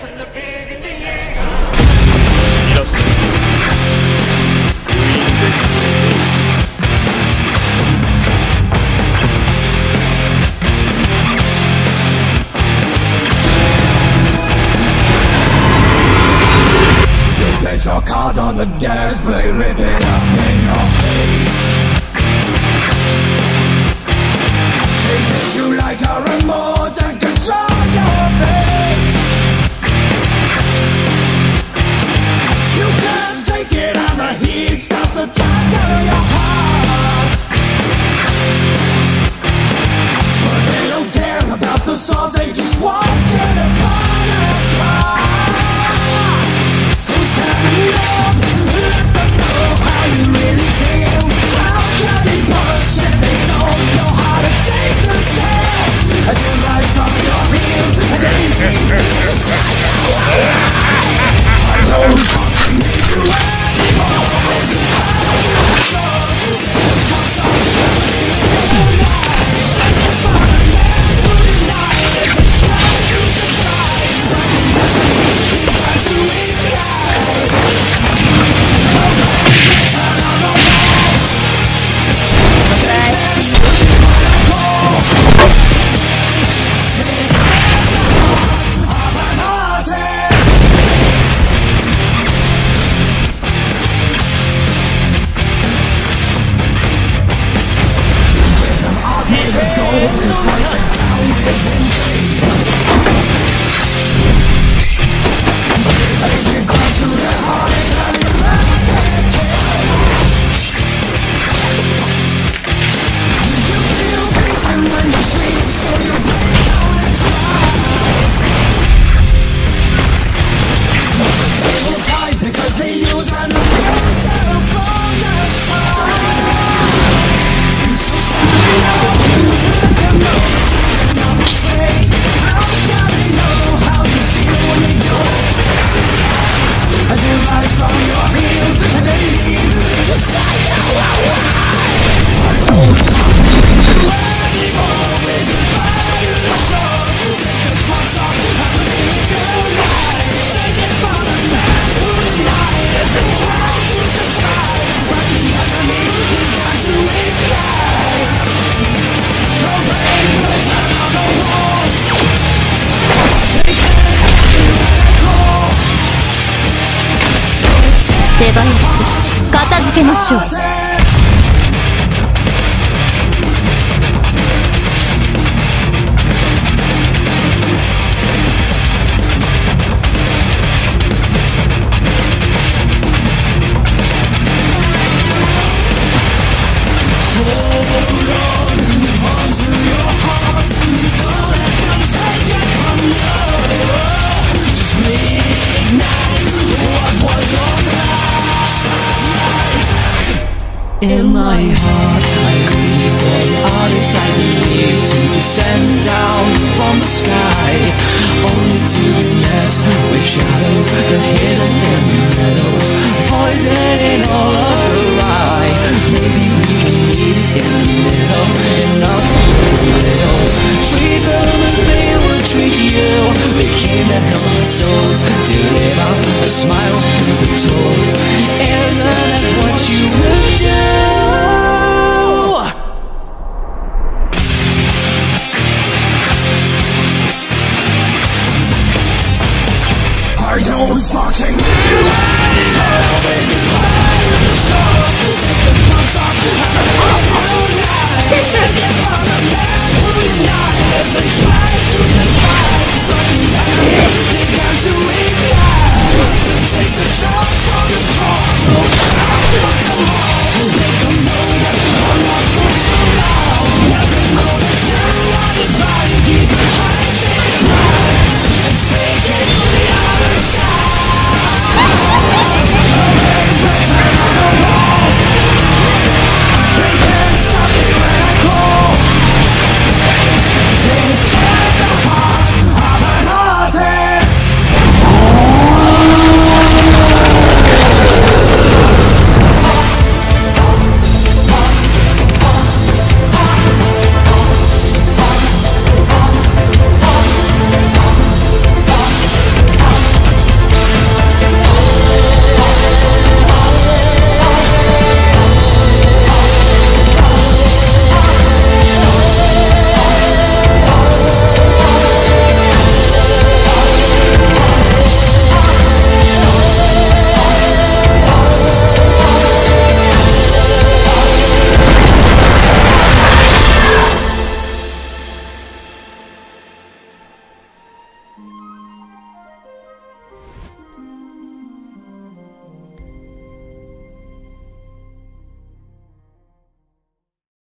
Place your cards on the display, rip it up in your face. They take you like a remote and control your fate. You can't take it and the heat starts to tackle your heart. But they don't care about the souls, they just want you to fall apart. So stand up, let them know how you really feel. How can they push if they don't know how to take the step? As you rise from your heels, and then you just like I don't want to make you anymore. Slicing down within days. Taking ground to their heart and you feel beaten when you shriek, so you break down and cry. They will fight because they use and abuse you from the side. So stand up. As you rise from your heels and then leave, just like you are. I don't want to make you anymore. When you fire the shores, you take the cross off and the single light. Take it from a man who denies and tries to survive, but the enemy began to ignite. No rain was out on the walls. They can't stop me when I call. 手早く片付けましょう。 In my heart, I grieve for the artists I believe to descend down from the sky, only to be met with shadows that hidden in the meadows, poison in all of the rye. Maybe we can meet in the middle, enough for the riddles. Treat them as they would treat you. They came to help the souls, to live out a smile through the tools. Isn't that what you would do? I don't fucking need you anymore. When you fire the shores, you take the cross off and the whole night. Take it from a man who denies and tries to survive, but the enemy began to ignite. To taste the charge from the cross, so shout for them all. Make them know that you're not pushed around. Let them know that you are divine. Keep your heart stay alive and speak it to the other side. They can't stop me when I call. They tear the heart